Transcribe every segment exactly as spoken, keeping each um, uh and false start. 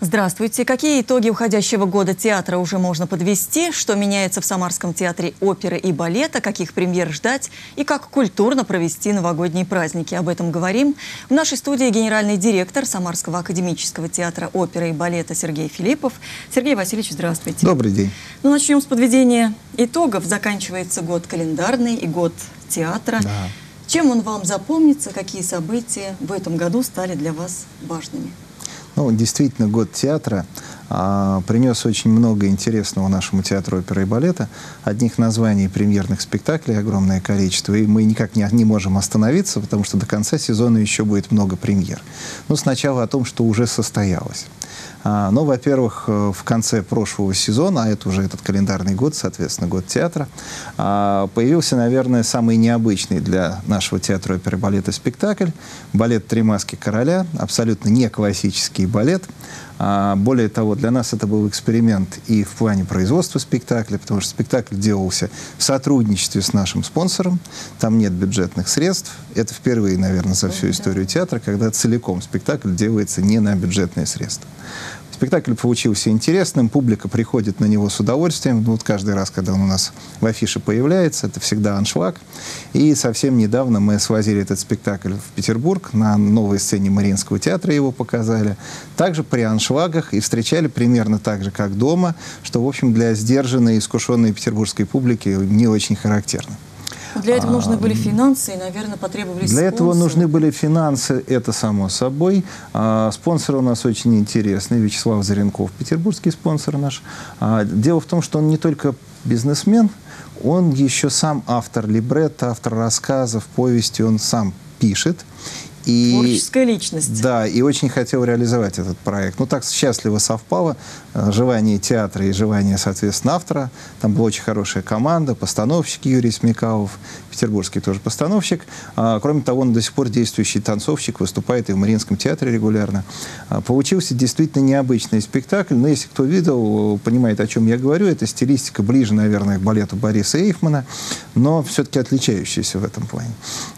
Здравствуйте. Какие итоги уходящего года театра уже можно подвести? Что меняется в Самарском театре оперы и балета? Каких премьер ждать? И как культурно провести новогодние праздники? Об этом говорим. В нашей студии генеральный директор Самарского академического театра оперы и балета Сергей Филиппов. Сергей Васильевич, здравствуйте. Добрый день. Ну, начнем с подведения итогов. Заканчивается год календарный и год театра. Да. Чем он вам запомнится? Какие события в этом году стали для вас важными? Ну, действительно, год театра а, принес очень много интересного нашему театру оперы и балета. Одних названий премьерных спектаклей огромное количество, и мы никак не, не можем остановиться, потому что до конца сезона еще будет много премьер. Ну, сначала о том, что уже состоялось. А, ну, во-первых, в конце прошлого сезона, а это уже этот календарный год, соответственно, год театра, а, появился, наверное, самый необычный для нашего театра оперы и балета спектакль. Балет «Три маски короля», абсолютно не классический балет. А, более того, для нас это был эксперимент и в плане производства спектакля, потому что спектакль делался в сотрудничестве с нашим спонсором. Там нет бюджетных средств. Это впервые, наверное, за всю историю театра, когда целиком спектакль делается не на бюджетные средства. Спектакль получился интересным, публика приходит на него с удовольствием. Вот каждый раз, когда он у нас в афише появляется, это всегда аншлаг. И совсем недавно мы свозили этот спектакль в Петербург, на новой сцене Мариинского театра его показали. Также при аншлагах и встречали примерно так же, как дома, что, в общем, для сдержанной и искушенной петербургской публики не очень характерно. Для этого нужны были финансы и, наверное, потребовались Для спонсоры. этого нужны были финансы, это само собой. А, спонсор у нас очень интересный, Вячеслав Заренков, петербургский спонсор наш. А, дело в том, что он не только бизнесмен, он еще сам автор либретто, автор рассказов, повести, он сам пишет. И, творческая личность. Да, и очень хотел реализовать этот проект. Ну, так счастливо совпало э, желание театра и желание, соответственно, автора. Там была очень хорошая команда, постановщик Юрий Смекалов, петербургский тоже постановщик. А, кроме того, он до сих пор действующий танцовщик, выступает и в Мариинском театре регулярно. А, получился действительно необычный спектакль, но если кто видел, понимает, о чем я говорю. Это стилистика ближе, наверное, к балету Бориса Эйхмана, но все-таки отличающаяся в этом плане.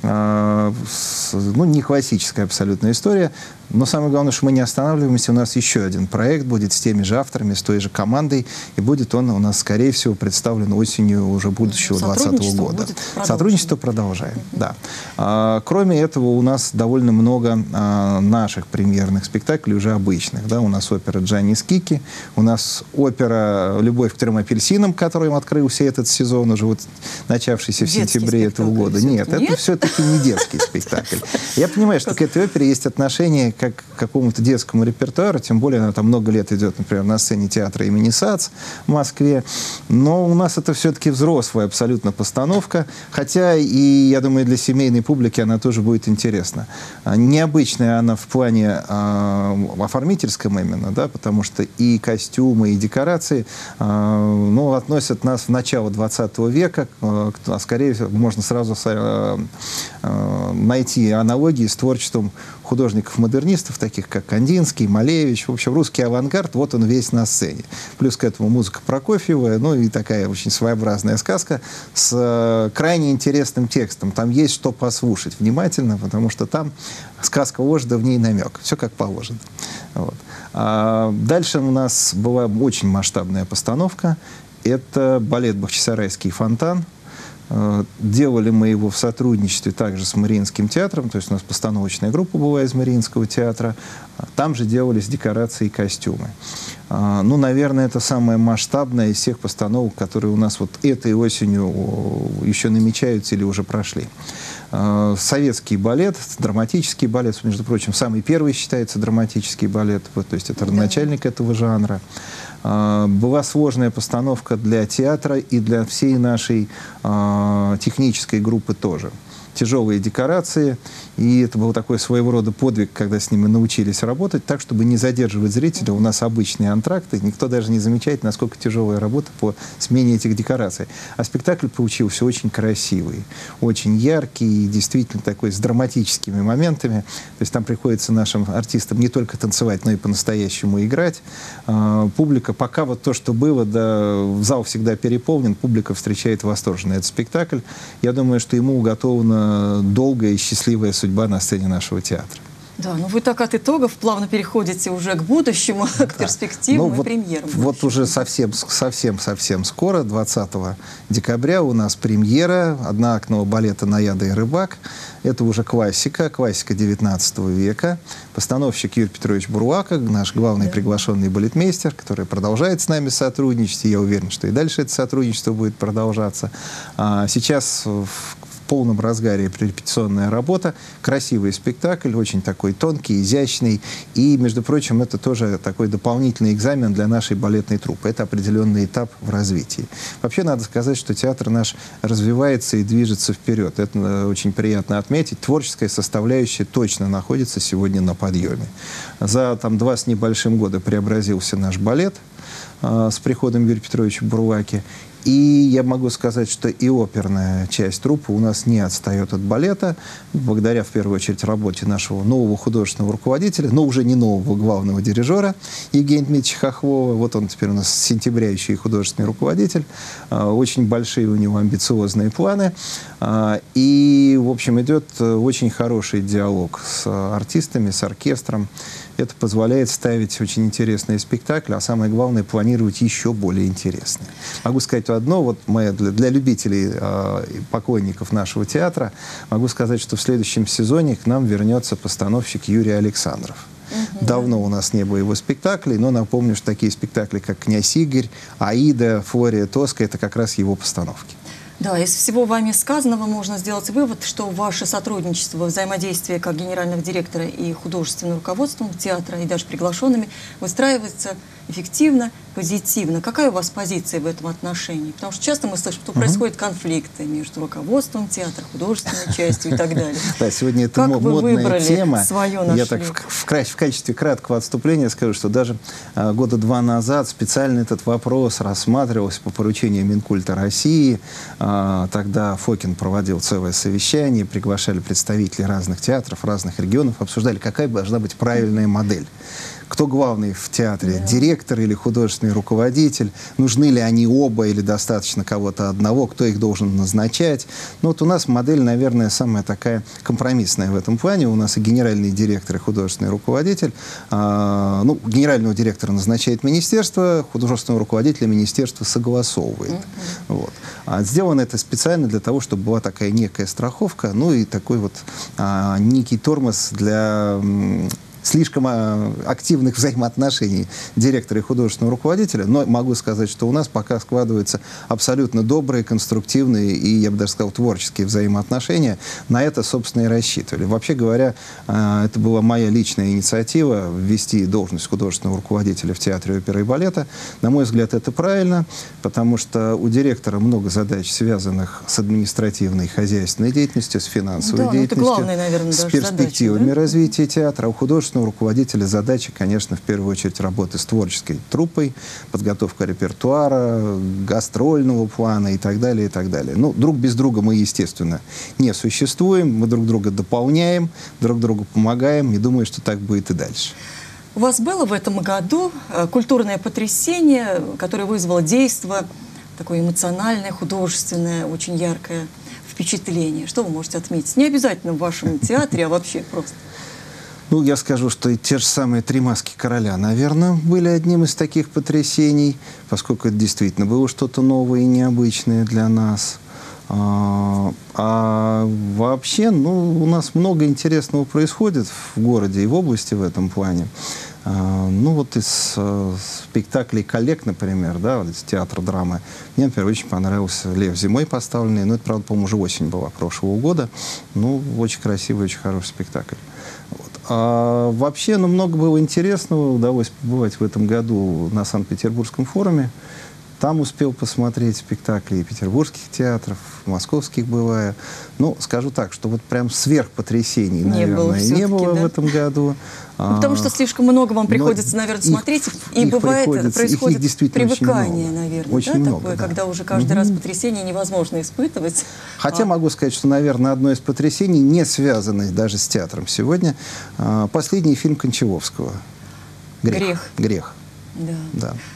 А, с, ну, не классическая абсолютная история. Но самое главное, что мы не останавливаемся. У нас еще один проект будет с теми же авторами, с той же командой. И будет он у нас, скорее всего, представлен осенью уже будущего двадцатого года. Сотрудничество продолжаем, mm-hmm. да. А, кроме этого, у нас довольно много а, наших премьерных спектаклей, уже обычных. Да? У нас опера «Джанни Скики», у нас опера «Любовь к трем апельсинам», которым открылся этот сезон, уже вот начавшийся в детский сентябре этого года. Нет, Нет, это все-таки не детский спектакль. Я понимаю, что к этой опере есть отношение как к какому-то детскому репертуару, тем более она там много лет идет, например, на сцене театра имени САЦ в Москве. Но у нас это все-таки взрослая абсолютно постановка, хотя и, я думаю, для семейной публики она тоже будет интересна. Необычная она в плане э, оформительском именно, да, потому что и костюмы, и декорации э, ну, относят нас в начало двадцатого века, э, а скорее можно сразу э, э, найти аналогии с творчеством художников-модернистов, таких как Кандинский, Малевич. В общем, русский авангард, вот он весь на сцене. Плюс к этому музыка Прокофьева, ну и такая очень своеобразная сказка с э, крайне интересным текстом. Там есть что послушать внимательно, потому что там сказка ложь, да в ней намек. Все как положено. Вот. А дальше у нас была очень масштабная постановка. Это балет «Бахчисарайский фонтан». Делали мы его в сотрудничестве также с Мариинским театром, то есть у нас постановочная группа была из Мариинского театра, там же делались декорации и костюмы. Ну, наверное, это самое масштабное из всех постановок, которые у нас вот этой осенью еще намечаются или уже прошли. Советский балет, драматический балет, между прочим, самый первый считается драматический балет, вот, то есть это родоначальник этого жанра. Была сложная постановка для театра и для всей нашей э, технической группы тоже. Тяжелые декорации, и это был такой своего рода подвиг, когда с ними научились работать, так, чтобы не задерживать зрителя. У нас обычные антракты, никто даже не замечает, насколько тяжелая работа по смене этих декораций. А спектакль получился очень красивый, очень яркий, и действительно такой с драматическими моментами. То есть там приходится нашим артистам не только танцевать, но и по-настоящему играть. А, публика, пока вот то, что было, да, зал всегда переполнен, публика встречает восторженно этот спектакль. Я думаю, что ему уготовано долгая и счастливая судьба на сцене нашего театра. Да, ну вы так от итогов плавно переходите уже к будущему, к перспективам ну, и вот, премьерам. Вот уже совсем, совсем, совсем скоро, двадцатого декабря, у нас премьера одноактного балета «Наяда и рыбак». Это уже классика, классика девятнадцатого века. Постановщик Юрий Петрович Буруака, наш главный да. приглашенный балетмейстер, который продолжает с нами сотрудничать. И я уверен, что и дальше это сотрудничество будет продолжаться. А сейчас в в полном разгаре репетиционная работа. Красивый спектакль, очень такой тонкий, изящный. И, между прочим, это тоже такой дополнительный экзамен для нашей балетной труппы. Это определенный этап в развитии. Вообще, надо сказать, что театр наш развивается и движется вперед. Это очень приятно отметить. Творческая составляющая точно находится сегодня на подъеме. За там, два с небольшим года преобразился наш балет э, с приходом Юрия Петровича Буруаки. И я могу сказать, что и оперная часть труппы у нас не отстает от балета, благодаря, в первую очередь, работе нашего нового художественного руководителя, но уже не нового главного дирижера Евгения Дмитриевича Хохлова. Вот он теперь у нас с сентября еще и художественный руководитель. Очень большие у него амбициозные планы. И, в общем, идет очень хороший диалог с артистами, с оркестром. Это позволяет ставить очень интересные спектакли, а самое главное, планировать еще более интересные. Могу сказать одно, вот моя, для, для любителей э, поклонников нашего театра, могу сказать, что в следующем сезоне к нам вернется постановщик Юрий Александров. Угу. Давно у нас не было его спектаклей, но напомню, что такие спектакли, как «Князь Игорь», «Аида», «Флория Тоска» — это как раз его постановки. Да, из всего вами сказанного можно сделать вывод, что ваше сотрудничество, взаимодействие как генерального директора и художественным руководством театра, и даже приглашенными, выстраивается эффективно, позитивно. Какая у вас позиция в этом отношении? Потому что часто мы слышим, что uh-huh. происходят конфликты между руководством театра, художественной частью и так далее. Да, сегодня это как модная тема. Свое Я так в, в, в качестве краткого отступления скажу, что даже а, года два назад специально этот вопрос рассматривался по поручению Минкульта России. А, тогда Фокин проводил целое совещание, приглашали представителей разных театров, разных регионов, обсуждали, какая должна быть правильная модель. Кто главный в театре? Да. Директор или художественный руководитель? Нужны ли они оба или достаточно кого-то одного? Кто их должен назначать? Ну вот у нас модель, наверное, самая такая компромиссная в этом плане. У нас и генеральный директор, и художественный руководитель. А, ну, генерального директора назначает министерство, художественного руководителя министерство согласовывает. Mm-hmm. Вот. А сделано это специально для того, чтобы была такая некая страховка, ну и такой вот а, некий тормоз для слишком активных взаимоотношений директора и художественного руководителя, но могу сказать, что у нас пока складываются абсолютно добрые, конструктивные и, я бы даже сказал, творческие взаимоотношения. На это, собственно, и рассчитывали. Вообще говоря, это была моя личная инициатива ввести должность художественного руководителя в театре оперы и балета. На мой взгляд, это правильно, потому что у директора много задач, связанных с административной и хозяйственной деятельностью, с финансовой да, деятельностью, это главное, наверное, с даже перспективами задача, да? развития театра. У художественного руководителя задача, конечно, в первую очередь работы с творческой труппой, подготовка репертуара, гастрольного плана и так далее, и так далее. Ну, друг без друга мы, естественно, не существуем, мы друг друга дополняем, друг другу помогаем, и думаю, что так будет и дальше. У вас было в этом году культурное потрясение, которое вызвало действо, такое эмоциональное, художественное, очень яркое впечатление. Что вы можете отметить? Не обязательно в вашем театре, а вообще просто. Ну, я скажу, что и те же самые «Три маски короля», наверное, были одним из таких потрясений, поскольку это действительно было что-то новое и необычное для нас. А, а вообще, ну, у нас много интересного происходит в городе и в области в этом плане. А, ну, вот из а, спектаклей коллег, например, да, вот из театра драмы, мне, например, очень понравился «Лев зимой» поставленный, но это, правда, по-моему, уже осень была прошлого года. Ну, очень красивый, очень хороший спектакль. Вот. А вообще, ну, много было интересного. Удалось побывать в этом году на Санкт-Петербургском форуме. Там успел посмотреть спектакли и петербургских театров, московских бывая. Ну, скажу так, что вот прям сверхпотрясений, не наверное, было, не было да? в этом году. Ну, потому что слишком много вам приходится, наверное, их, смотреть, и их бывает, происходит их, их привыкание, наверное, очень да, много, такое, да. когда уже каждый угу. раз потрясение невозможно испытывать. Хотя а... могу сказать, что, наверное, одно из потрясений, не связанное даже с театром сегодня, последний фильм Кончаловского. «Грех». «Грех». «Грех». Да. Да.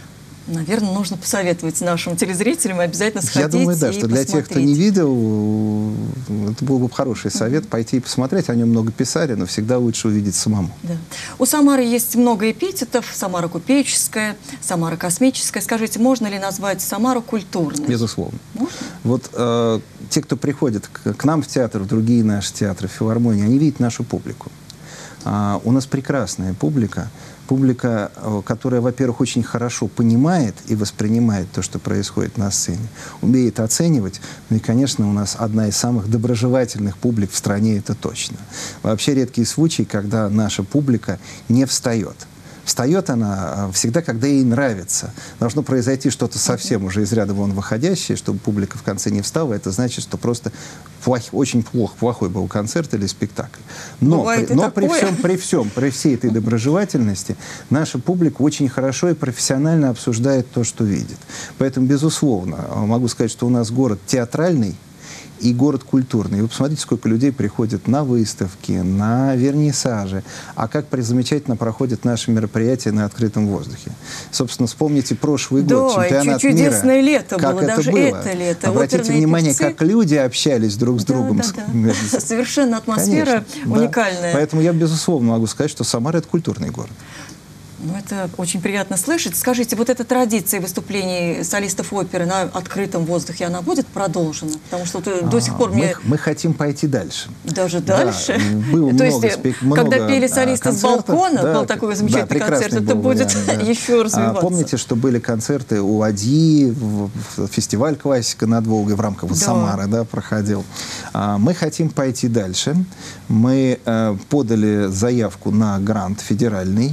Наверное, нужно посоветовать нашим телезрителям и обязательно сходить. Я думаю, да, и что для посмотреть. тех, кто не видел, это был бы хороший совет mm-hmm. пойти и посмотреть. О нем много писали, но всегда лучше увидеть самому. Да. У Самары есть много эпитетов. Самара купеческая, Самара космическая. Скажите, можно ли назвать Самару культурной? Безусловно. Можно? Вот э, те, кто приходит к, к нам в театр, в другие наши театры, в филармонии, они видят нашу публику. А, у нас прекрасная публика. Публика, которая, во-первых, очень хорошо понимает и воспринимает то, что происходит на сцене, умеет оценивать. Ну и, конечно, у нас одна из самых доброжелательных публик в стране, это точно. Вообще редкий случай, когда наша публика не встает. Встает она всегда, когда ей нравится. Должно произойти что-то совсем уже из ряда вон выходящее, чтобы публика в конце не встала. Это значит, что просто плох, очень плох, плохой был концерт или спектакль. Но, при, но при, всем, при всем, при всей этой доброжелательности, наша публика очень хорошо и профессионально обсуждает то, что видит. Поэтому, безусловно, могу сказать, что у нас город театральный и город культурный. Вы посмотрите, сколько людей приходят на выставки, на вернисажи, а как замечательно проходят наши мероприятия на открытом воздухе. Собственно, вспомните прошлый да, год, чемпионат мира. Чудесное лето как было, это даже было. это лето. Обратите Оперные внимание, певцы. как люди общались друг с да, другом. Да, да. Совершенно атмосфера Конечно, уникальная. Да. Поэтому я, безусловно, могу сказать, что Самара — это культурный город. Ну, это очень приятно слышать. Скажите, вот эта традиция выступлений солистов оперы на открытом воздухе, она будет продолжена? Потому что а, до сих пор мы, мне... Мы хотим пойти дальше. Даже да, дальше? Было То много, есть, много, когда пели солисты с балкона, да, был такой замечательный да, концерт, это будет вариант, да. еще развиваться. А, помните, что были концерты у АДИ, в, в, фестиваль «Классика» над Волгой в рамках вот, да. Самары, да, проходил. А, мы хотим пойти дальше. Мы а, подали заявку на грант федеральный,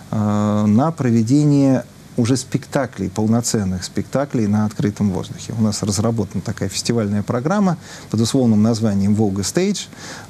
на проведение уже спектаклей, полноценных спектаклей на открытом воздухе. У нас разработана такая фестивальная программа под условным названием «Волга Стейдж».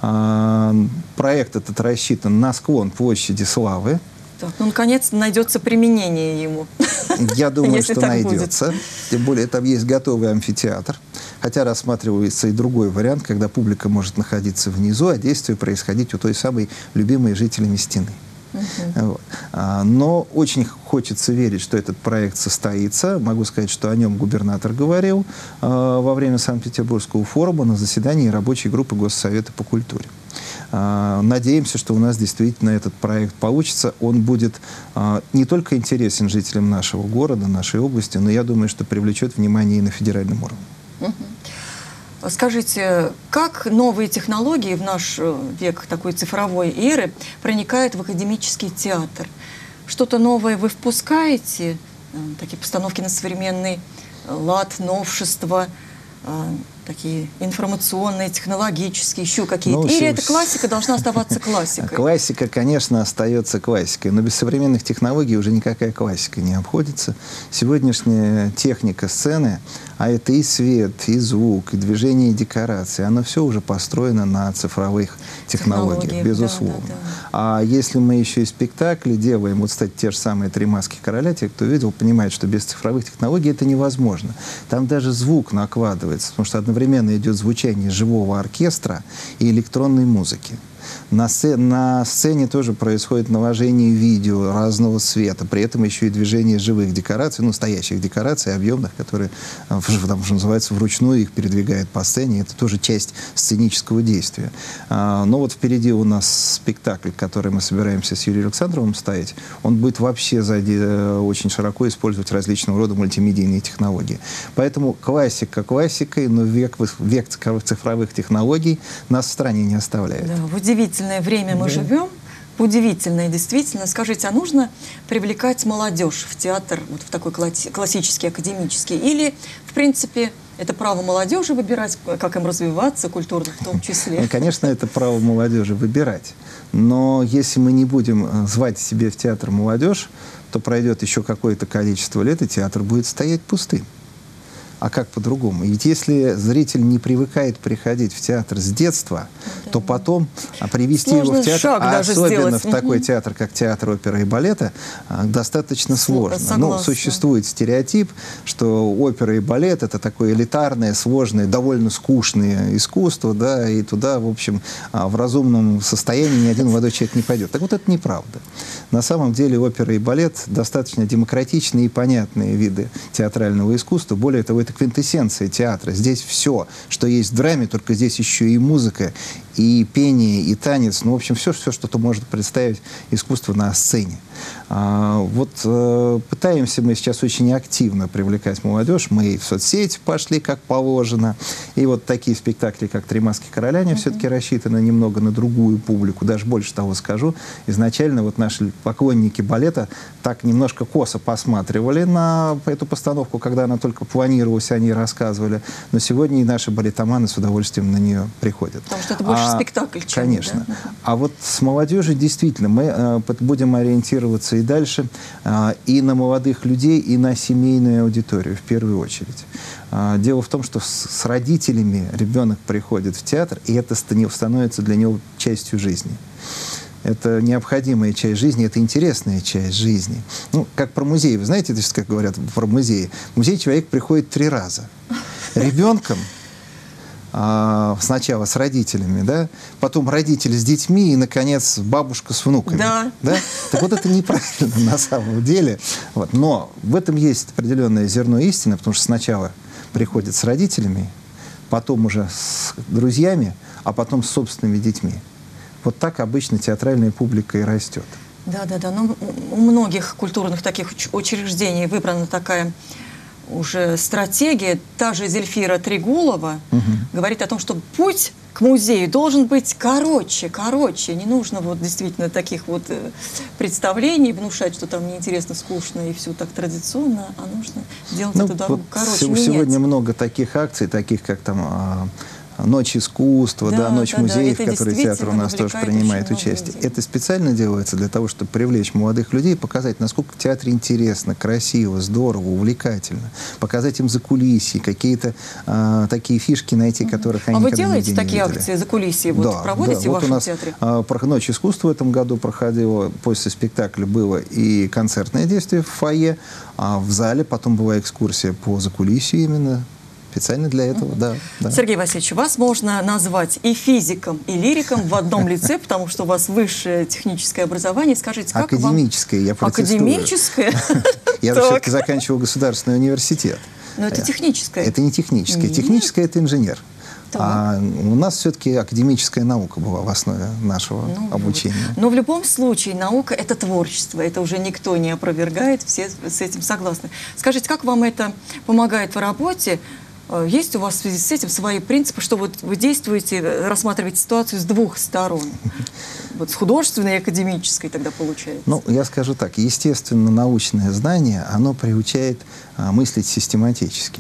Проект этот рассчитан на склон площади Славы. Так, ну, наконец-то найдется применение ему. Я думаю, что найдется. Тем более, там есть готовый амфитеатр. Хотя рассматривается и другой вариант, когда публика может находиться внизу, а действие происходить у той самой любимой жителями стены. Uh-huh. Вот. а, но очень хочется верить, что этот проект состоится. Могу сказать, что о нем губернатор говорил а, во время Санкт-Петербургского форума на заседании рабочей группы Госсовета по культуре. А, надеемся, что у нас действительно этот проект получится. Он будет а, не только интересен жителям нашего города, нашей области, но я думаю, что привлечет внимание и на федеральном уровне. Uh-huh. Скажите, как новые технологии в наш век такой цифровой эры проникают в академический театр? Что-то новое вы впускаете? Такие постановки на современный лад, новшества, такие информационные, технологические, еще какие-то? Ну, или эта классика должна оставаться классикой? Классика, конечно, остается классикой, но без современных технологий уже никакая классика не обходится. Сегодняшняя техника сцены, а это и свет, и звук, и движение, и декорации, оно все уже построено на цифровых технологиях, Технологии, безусловно. Да, да, да. А если мы еще и спектакли делаем, вот, кстати, те же самые «Три маски короля», те, кто видел, понимают, что без цифровых технологий это невозможно. Там даже звук накладывается, потому что одновременно идет звучание живого оркестра и электронной музыки. На сцене, на сцене тоже происходит наложение видео разного цвета, при этом еще и движение живых декораций, ну, настоящих декораций, объемных, которые, там, что называется, вручную их передвигают по сцене. Это тоже часть сценического действия. А, но вот впереди у нас спектакль, который мы собираемся с Юрием Александровым ставить. Он будет вообще сзади очень широко использовать различного рода мультимедийные технологии. Поэтому классика классикой, но век, век цифровых технологий нас в стране не оставляет. Да, удивительное время мы да. живем, удивительное действительно. Скажите, а нужно привлекать молодежь в театр, вот в такой классический, академический? Или, в принципе, это право молодежи выбирать, как им развиваться, культурно в том числе? Конечно, это право молодежи выбирать. Но если мы не будем звать себе в театр молодежь, то пройдет еще какое-то количество лет, и театр будет стоять пустым. А как по-другому? Ведь если зритель не привыкает приходить в театр с детства, да, то потом а, привести его в театр, а особенно сделать. в такой угу. театр, как театр оперы и балета, а, достаточно сложно. Согласна. Ну, существует стереотип, что опера и балет — это такое элитарное, сложное, довольно скучное искусство, да, и туда, в общем, а, в разумном состоянии ни один молодой человек не пойдет. Так вот, это неправда. На самом деле опера и балет достаточно демократичные и понятные виды театрального искусства. Более того, это квинтэссенция театра. Здесь все, что есть в драме, только здесь еще и музыка, и пение, и танец. Ну, в общем, все, все что-то может представить искусство на сцене. А, вот э, пытаемся мы сейчас очень активно привлекать молодежь. Мы и в соцсети пошли, как положено. И вот такие спектакли, как «Три маски короля», они mm-hmm. все-таки рассчитаны немного на другую публику. Даже больше того скажу. Изначально вот наши поклонники балета так немножко косо посматривали на эту постановку, когда она только планировалась, они рассказывали. Но сегодня и наши балетоманы с удовольствием на нее приходят. Потому что это больше а, спектакль, чем... Конечно. Да? А вот с молодежью действительно мы э, будем ориентироваться и дальше э, и на молодых людей, и на семейную аудиторию в первую очередь. Э, дело в том, что с, с родителями ребенок приходит в театр, и это становится для него частью жизни. Это необходимая часть жизни, это интересная часть жизни. Ну, как про музей. Вы знаете, это как говорят про музей? В музей человек приходит три раза. Ребенком, а, сначала с родителями, да, потом родители с детьми и, наконец, бабушка с внуками. Да. Да? Так вот, это неправильно на самом деле. Вот. Но в этом есть определенное зерно истины, потому что сначала приходит с родителями, потом уже с друзьями, а потом с собственными детьми. Вот так обычно театральная публика и растет. Да, да, да. Но у многих культурных таких учреждений выбрана такая уже стратегия. Та же Зельфира Трегулова угу. говорит о том, что путь к музею должен быть короче, короче. Не нужно вот действительно таких вот представлений внушать, что там неинтересно, скучно и все так традиционно, а нужно делать ну, эту дорогу вот короче. Сегодня менять. много таких акций, таких как там... Ночь искусства, да, да, Ночь да, музеев, да, в которой театр у нас тоже принимает участие. Людей. Это специально делается для того, чтобы привлечь молодых людей, показать, насколько в театре интересно, красиво, здорово, увлекательно. Показать им закулисье, какие-то а, такие фишки найти, uh-huh. которых они а никогда вы делаете не такие видели. акции, закулисье? Вот да, проводите да. в вот вашем у нас, театре? А, Ночь искусства в этом году проходила, после спектакля было и концертное действие в фойе, а в зале потом была экскурсия по закулисью именно. Специально для этого, uh-huh. да, да. Сергей Васильевич, вас можно назвать и физиком, и лириком в одном лице, потому что у вас высшее техническое образование. Скажите, как Академическое, вам... я протестую. Академическое? Я все-таки заканчивал государственный университет. Но это техническое. Это не техническое. Техническое – это инженер. А у нас все-таки академическая наука была в основе нашего ну, обучения. Вот. Но в любом случае наука – это творчество. Это уже никто не опровергает, все с этим согласны. Скажите, как вам это помогает в работе? Есть у вас в связи с этим свои принципы, что вот вы действуете, рассматриваете ситуацию с двух сторон? Вот с художественной и академической тогда получается. Ну, я скажу так. Естественно, научное знание, оно приучает а, мыслить систематически.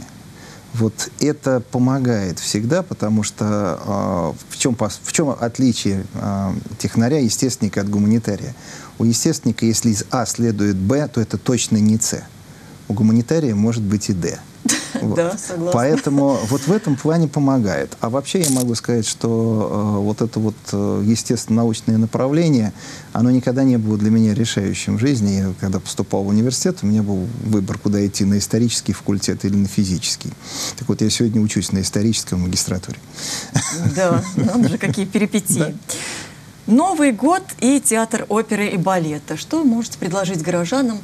Вот это помогает всегда, потому что а, в, чем, в чем отличие а, технаря, естественника от гуманитария? У естественника, если из А следует Б, то это точно не С. У гуманитария может быть и Д. Вот. Да, согласна. Поэтому вот в этом плане помогает. А вообще я могу сказать, что э, вот это вот э, естественно-научное направление, оно никогда не было для меня решающим в жизни. Я, когда поступал в университет, у меня был выбор, куда идти, на исторический факультет или на физический. Так вот, я сегодня учусь на историческом магистратуре. Да, надо же, какие перипетии. Да. Новый год и театр оперы и балета. Что можете предложить горожанам,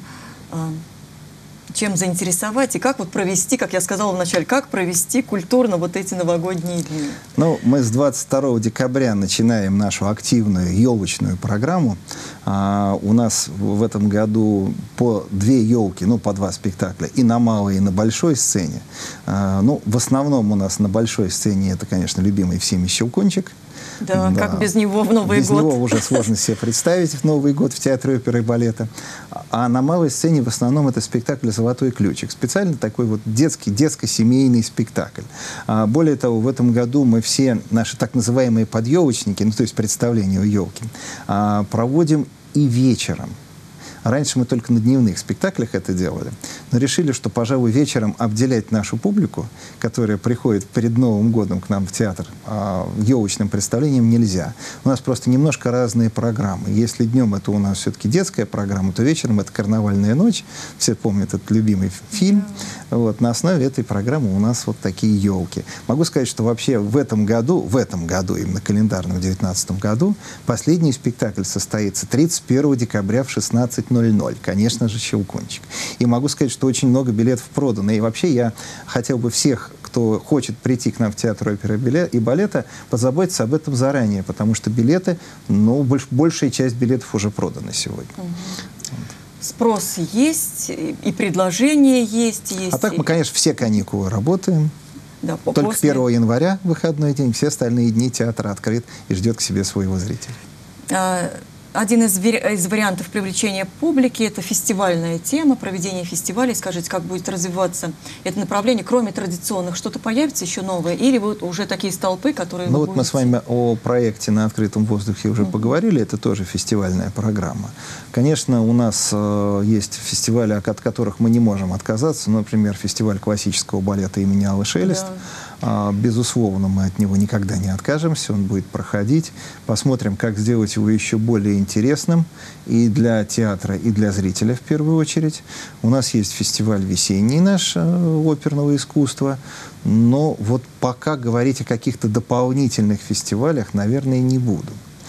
чем заинтересовать и как вот провести, как я сказала вначале, как провести культурно вот эти новогодние дни? Ну, мы с двадцать второго декабря начинаем нашу активную елочную программу. А, у нас в этом году по две елки, ну, по два спектакля, и на малой, и на большой сцене. А, ну, в основном у нас на большой сцене это, конечно, любимый всеми «Щелкунчик». Да, да, как без него в Новый без год. Без него уже сложно себе представить в Новый год в театре оперы и балета. А на малой сцене в основном это спектакль «Золотой ключик». Специально такой вот детский, детско-семейный спектакль. А, более того, в этом году мы все наши так называемые подъелочники, ну то есть представления у елки, а, проводим и вечером. Раньше мы только на дневных спектаклях это делали. но решили, что, пожалуй, вечером обделять нашу публику, которая приходит перед Новым годом к нам в театр, а, елочным представлением нельзя. У нас просто немножко разные программы. Если днем это у нас все-таки детская программа, то вечером это «Карнавальная ночь». Все помнят этот любимый фильм. Вот, на основе этой программы у нас вот такие елки. Могу сказать, что вообще в этом году, в этом году, именно календарном, в две тысячи девятнадцатом году, последний спектакль состоится тридцать первого декабря в шестнадцать ноль ноль. Конечно же, «Щелкунчик». И могу сказать, что очень много билетов продано. И вообще я хотел бы всех, кто хочет прийти к нам в театр оперы и балета, позаботиться об этом заранее, потому что билеты, ну, больш, большая часть билетов уже продана сегодня. Угу. Спрос есть, и предложение есть. есть а так мы, конечно, все каникулы работаем. Да, Только после... первого января, выходной день, все остальные дни театр открыт и ждет к себе своего зрителя. А, один из, из вариантов привлечения публики – это фестивальная тема, проведение фестивалей. Скажите, как будет развиваться это направление? Кроме традиционных, что-то появится еще новое? Или вот уже такие столпы, которые Ну вот будете... мы с вами о проекте «На открытом воздухе» уже uh-huh. поговорили. Это тоже фестивальная программа. Конечно, у нас э, есть фестивали, от которых мы не можем отказаться. Например, фестиваль классического балета имени Аллы Шелест. Да. А, безусловно, мы от него никогда не откажемся. Он будет проходить. Посмотрим, как сделать его еще более интересным и для театра, и для зрителя в первую очередь. У нас есть фестиваль весенний наш э, оперного искусства. Но вот пока говорить о каких-то дополнительных фестивалях, наверное, не буду.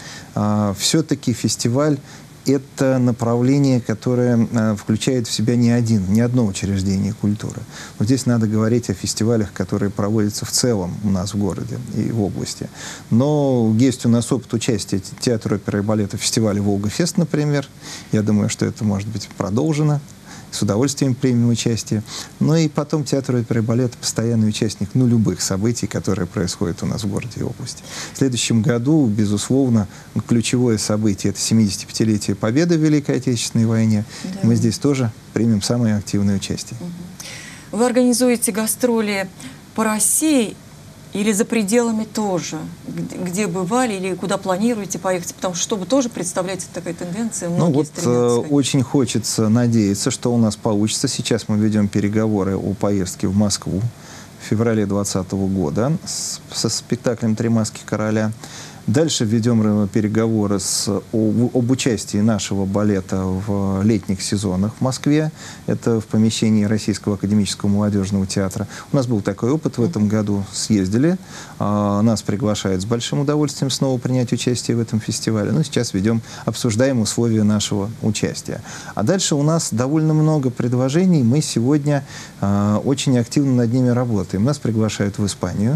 А, все-таки фестиваль — это направление, которое а, включает в себя не один, не одно учреждение культуры. Вот здесь надо говорить о фестивалях, которые проводятся в целом у нас в городе и в области. Но есть у нас опыт участия театра оперы и балета в фестивале «Волга-фест», например. Я думаю, что это может быть продолжено. С удовольствием примем участие. Ну и потом театр оперы и балета — постоянный участник ну, любых событий, которые происходят у нас в городе и области. В следующем году, безусловно, ключевое событие — это семидесятипятилетие Победы в Великой Отечественной войне. Да. Мы здесь тоже примем самое активное участие. Вы организуете гастроли по России или за пределами тоже? Где бывали или куда планируете поехать? Потому что, чтобы тоже представлять такая тенденция, многие ну вот стремятся. Очень хочется надеяться, что у нас получится. Сейчас мы ведем переговоры о поездке в Москву в феврале двадцатого года с, со спектаклем «Три маски короля». Дальше ведем переговоры с, о, об участии нашего балета в летних сезонах в Москве. Это в помещении Российского академического молодежного театра. У нас был такой опыт в этом году. Съездили. А, нас приглашают с большим удовольствием снова принять участие в этом фестивале. Ну, сейчас ведем, обсуждаем условия нашего участия. А дальше у нас довольно много предложений. Мы сегодня а, очень активно над ними работаем. Нас приглашают в Испанию.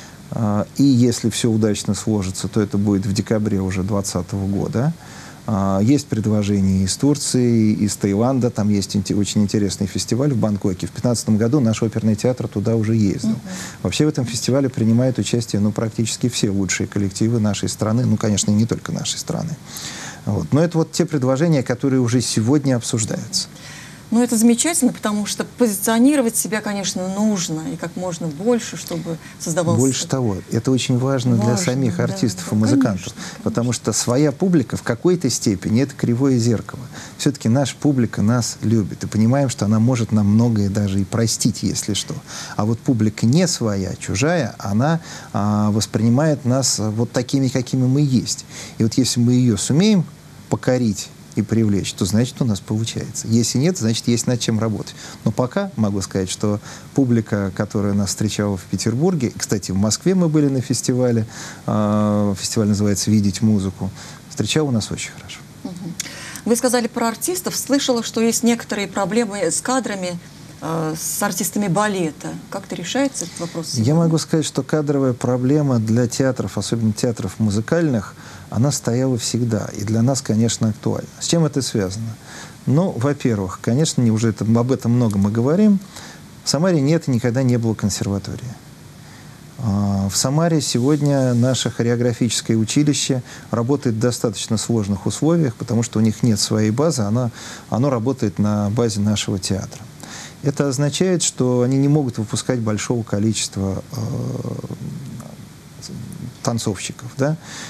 И если все удачно сложится, то это будет в декабре уже двадцатого года. Есть предложения из Турции, из Таиланда. Там есть очень интересный фестиваль в Бангкоке. В две тысячи пятнадцатом году наш оперный театр туда уже ездил. Uh-huh. Вообще в этом фестивале принимают участие ну, практически все лучшие коллективы нашей страны. Ну, конечно, и не только нашей страны. Вот. Но это вот те предложения, которые уже сегодня обсуждаются. Ну, это замечательно, потому что позиционировать себя, конечно, нужно, и как можно больше, чтобы создавался... Больше того, это очень важно, важно для самих артистов да, и музыкантов, конечно, конечно. Потому что своя публика в какой-то степени — это кривое зеркало. Все-таки наша публика нас любит, и понимаем, что она может нам многое даже и простить, если что. А вот публика не своя, чужая, она а, воспринимает нас вот такими, какими мы есть. И вот если мы ее сумеем покорить и привлечь, то значит у нас получается. Если нет, значит есть над чем работать. Но пока могу сказать, что публика, которая нас встречала в Петербурге, кстати, в Москве мы были на фестивале, э, фестиваль называется «Видеть музыку», встречала у нас очень хорошо. Вы сказали про артистов, слышала, что есть некоторые проблемы с кадрами, э, с артистами балета. Как-то решается этот вопрос сегодня? Я могу сказать, что кадровая проблема для театров, особенно театров музыкальных, она стояла всегда, и для нас, конечно, актуальна. С чем это связано? Ну, во-первых, конечно, уже это, об этом много мы говорим, в Самаре нет и никогда не было консерватории. В Самаре сегодня наше хореографическое училище работает в достаточно сложных условиях, потому что у них нет своей базы, она, оно работает на базе нашего театра. Это означает, что они не могут выпускать большого количества э, танцовщиков, да?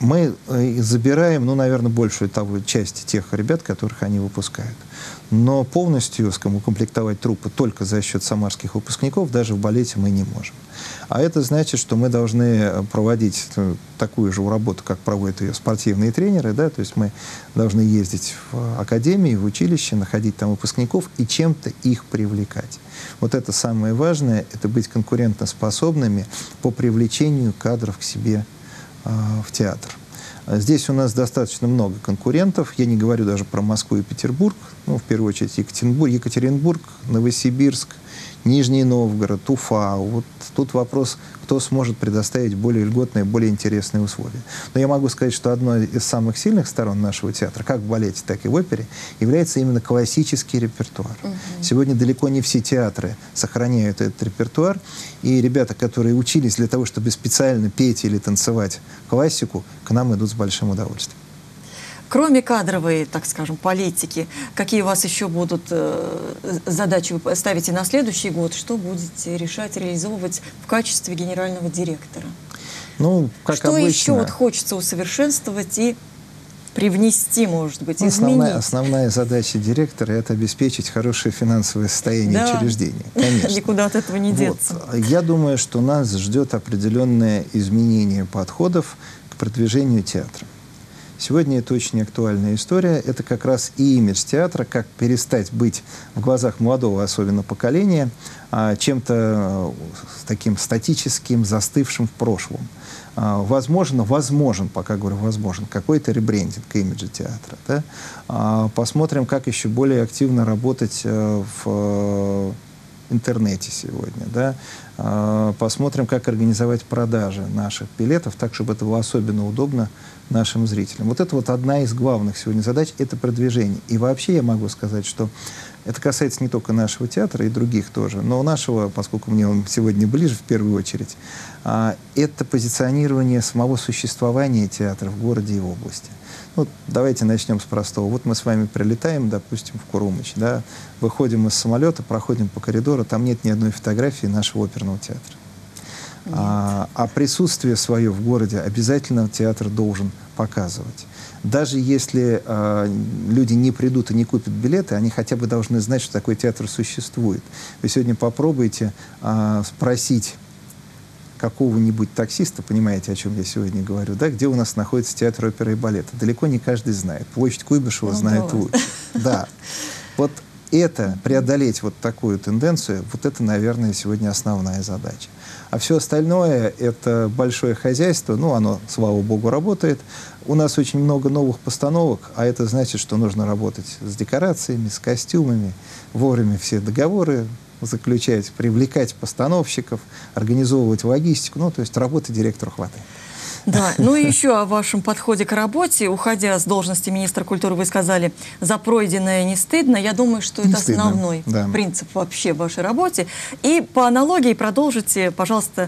мы забираем, ну, наверное, большую того, часть тех ребят, которых они выпускают. Но полностью укомплектовать труппы только за счет самарских выпускников даже в балете мы не можем. А это значит, что мы должны проводить такую же работу, как проводят ее спортивные тренеры, да, то есть мы должны ездить в академии, в училище, находить там выпускников и чем-то их привлекать. Вот это самое важное, это быть конкурентоспособными по привлечению кадров к себе э, в театр. Здесь у нас достаточно много конкурентов. Я не говорю даже про Москву и Петербург. Ну, в первую очередь Екатеринбург, Екатеринбург, Новосибирск, Нижний Новгород, Уфа. Вот тут вопрос, кто сможет предоставить более льготные, более интересные условия. Но я могу сказать, что одной из самых сильных сторон нашего театра, как в балете, так и в опере, является именно классический репертуар. Угу. Сегодня далеко не все театры сохраняют этот репертуар. И ребята, которые учились для того, чтобы специально петь или танцевать классику, к нам идут с большим удовольствием. Кроме кадровой, так скажем, политики, какие у вас еще будут э, задачи вы ставите на следующий год? Что будете решать, реализовывать в качестве генерального директора? Ну, как что обычно, еще вот хочется усовершенствовать и привнести, может быть, ну, изменить? Основная, основная задача директора – это обеспечить хорошее финансовое состояние да. учреждения. Конечно. Никуда от этого не деться. Вот. Я думаю, что нас ждет определенное изменение подходов к продвижению театра. Сегодня это очень актуальная история. Это как раз и имидж театра, как перестать быть в глазах молодого, особенно поколения, чем-то таким статическим, застывшим в прошлом. Возможно, возможен, пока говорю возможен, какой-то ребрендинг имиджа театра. Да? Посмотрим, как еще более активно работать в интернете сегодня. Да? Посмотрим, как организовать продажи наших билетов так, чтобы это было особенно удобно нашим зрителям. Вот это вот одна из главных сегодня задач – это продвижение. И вообще я могу сказать, что это касается не только нашего театра и других тоже, но у нашего, поскольку мне он сегодня ближе в первую очередь, это позиционирование самого существования театра в городе и в области. Вот давайте начнем с простого. Вот мы с вами прилетаем, допустим, в Курумыч, да, выходим из самолета, проходим по коридору, там нет ни одной фотографии нашего оперного театра. А, а присутствие свое в городе обязательно театр должен показывать. Даже если а, люди не придут и не купят билеты, они хотя бы должны знать, что такой театр существует. Вы сегодня попробуйте а, спросить какого-нибудь таксиста, понимаете, о чем я сегодня говорю, да, где у нас находится театр оперы и балета. Далеко не каждый знает. Площадь Куйбышева ну, знает да. лучше. Да. Вот это, преодолеть вот такую тенденцию, вот это, наверное, сегодня основная задача. А все остальное — это большое хозяйство, ну, оно, слава богу, работает. У нас очень много новых постановок, а это значит, что нужно работать с декорациями, с костюмами, вовремя все договоры заключать, привлекать постановщиков, организовывать логистику, ну, то есть работы директору хватает. Да, ну и еще о вашем подходе к работе. Уходя с должности министра культуры, вы сказали, за пройденное не стыдно. Я думаю, что не это стыдно. Основной да. принцип вообще в вашей работе. И по аналогии продолжите, пожалуйста,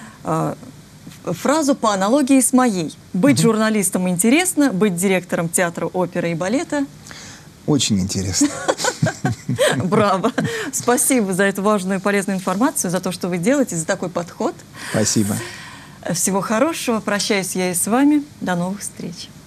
фразу по аналогии с моей. Быть угу. журналистом интересно, быть директором театра оперы и балета очень интересно. Браво. Спасибо за эту важную и полезную информацию, за то, что вы делаете, за такой подход. Спасибо. Всего хорошего. Прощаюсь я и с вами. До новых встреч.